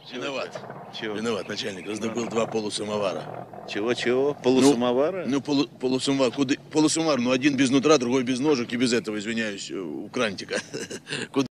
Виноват. Чего? Виноват, начальник. Раздобыл 2 полусамовара. Чего? Полусамовара? Ну, полусамовар. Полусамовар, но один без нутра, другой без ножек и без этого, извиняюсь, у крантика. Куда